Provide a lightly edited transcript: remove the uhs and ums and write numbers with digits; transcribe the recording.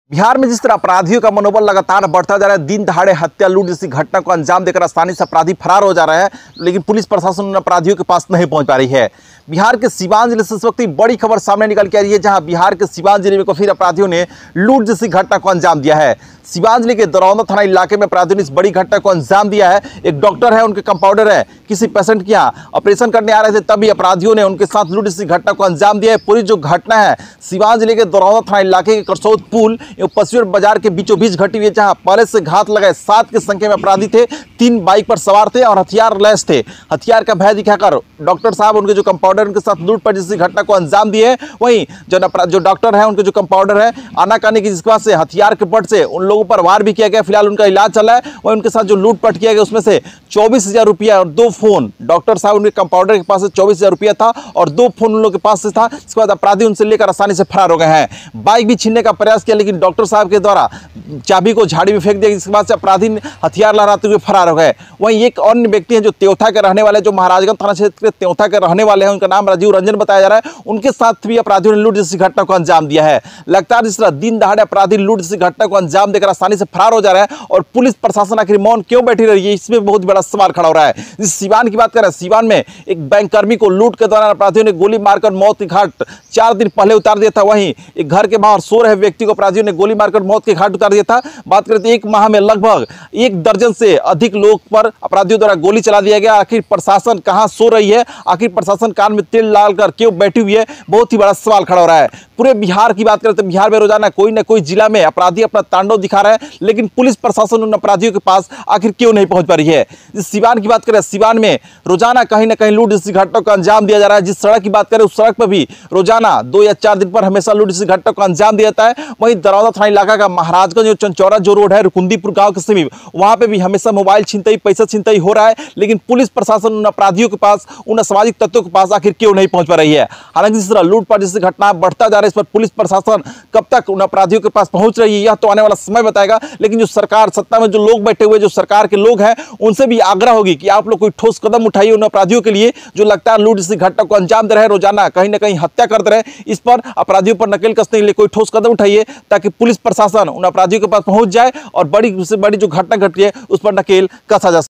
बिहार में जिस तरह अपराधियों का मनोबल लगातार बढ़ता जा रहा है, दिन दहाड़े हत्या लूट जैसी घटना को अंजाम देकर आसानी से अपराधी फरार हो जा रहे हैं, लेकिन पुलिस प्रशासन उन अपराधियों के पास नहीं पहुंच पा रही है। बिहार के सीवान जिले से इस वक्त बड़ी खबर सामने निकल के आ रही है, जहां बिहार के सीवान जिले में फिर अपराधियों ने लूट जैसी घटना को अंजाम दिया है। सीवान जिले के दरौंदा थाना इलाके में अपराधियों ने इस बड़ी घटना को अंजाम दिया है। एक डॉक्टर है, उनके कंपाउंडर है, किसी पेशेंट के यहाँ ऑपरेशन करने आ रहे थे, तभी अपराधियों ने उनके साथ लूट जैसी घटना को अंजाम दिया है। पूरी जो घटना है सीवान जिले के दरौंदा थाना इलाके के करसौद पुल एवं पशुर बाजार के बीचों बीच घटी हुई है, जहां पहले से घात लगाए 7 की संख्या में अपराधी थे। 3 बाइक पर सवार थे और हथियार लैस थे। हथियार का भय दिखाकर डॉक्टर साहब, उनके जो कंपाउंडर, उनके साथ लूटपाट जैसी घटना को अंजाम दिए। वहीं जो डॉक्टर है, उनके जो कंपाउंडर है, आनाकानी की जिसके बाद से हथियार के बट से उन लोगों पर वार भी किया गया। फिलहाल उनका इलाज चल रहा है। वहीं उनके साथ जो लूटपाट किया गया उसमें से 24,000 रुपया और 2 फोन, डॉक्टर साहब उनके कंपाउंडर के पास से 24,000 रुपया था और 2 फोन उन लोगों के पास से था। इसके बाद अपराधी उनसे लेकर आसानी से फरार हो गए हैं। बाइक भी छीनने का प्रयास किया, लेकिन डॉक्टर साहब के द्वारा चाबी को झाड़ी में फेंक दिया। इसके बाद से अपराधी हथियार लहराते हुए फरार हो गए। वहीं एक अन्य व्यक्ति है जो त्योथा के रहने वाले, जो महाराजगंज थाना क्षेत्र के त्योथा के रहने वाले हैं, उनका नाम राजीव रंजन बताया जा रहा है। उनके साथ भी अपराधियों ने लूट जैसी घटना को अंजाम दिया है। लगातार जिस तरह दिन दहाड़े अपराधी लूट जैसी घटना को अंजाम देकर आसानी से फरार हो जा रहा है और पुलिस प्रशासन आखिर मौन क्यों बैठी रही है, इसमें बहुत बड़ा सवाल खड़ा हो रहा है। इस सीवान की बात करें, सीवान में एक बैंककर्मी को लूट के दौरान अपराधियों ने गोली मारकर मौत के घाट 4 दिन पहले उतार दिया था। वहीं एक घर के बाहर सो रहे व्यक्ति को अपराधियों ने गोली मारकर मौत के घाट उतार दिया था। बात करें तो 1 माह में लगभग 1 दर्जन से अधिक लोग पर अपराधियों द्वारा गोली चला दिया गया। आखिर प्रशासन कहां सो रही है, आखिर प्रशासन कान में तेल डालकर क्यों बैठी हुई है, बहुत ही बड़ा सवाल खड़ा हो रहा है। पूरे बिहार की बात करें तो बिहार में रोजाना कोई न कोई जिला में अपराधी अपना तांडव दिखा रहा है, लेकिन पुलिस प्रशासन उन अपराधियों के पास आखिर क्यों नहीं पहुंच पा रही है। इस सीवान की बात करें, सीवान में रोजाना कहीं ना कहीं लूट जैसी घटना को अंजाम दिया जा रहा है। जिस सड़क की बात करें, उस सड़क पर भी रोजाना 2 या 4 दिन पर हमेशा लूट जैसी घटना को अंजाम दिया जाता है। वहीं दरौंदा थाना इलाका का महाराजगंज चंचौरा जो रोड है, रुकुंदीपुर गांव के समीप, वहां पे भी हमेशा मोबाइल छिनतई, पैसा छिनतई हो रहा है, लेकिन पुलिस प्रशासन उन अपराधियों के पास, उन असामाजिक तत्वों के पास आखिर क्यों नहीं पहुंच पा रही है। हालांकि जिस तरह लूटपाट जैसी घटना बढ़ता जा रहा है, इस पर पुलिस प्रशासन कब तक उन अपराधियों के पास पहुंच रही है, यह तो आने वाला समय बताएगा। लेकिन जो सरकार, सत्ता में जो लोग बैठे हुए, जो सरकार के लोग हैं, उनसे भी आग्रह होगी कि आप लोग कोई ठोस कदम उठाइए उन अपराधियों के लिए जो लगातार लूट जैसी घटना को अंजाम दे रहे हैं, रोजाना कहीं ना कहीं हत्या करते रहे। इस पर अपराधियों पर नकेल कसने के लिए कोई ठोस कदम उठाइए, ताकि पुलिस प्रशासन उन अपराधियों के पास पहुंच जाए और बड़ी से बड़ी जो घटना घटी है उस पर नकेल कसा जा सके।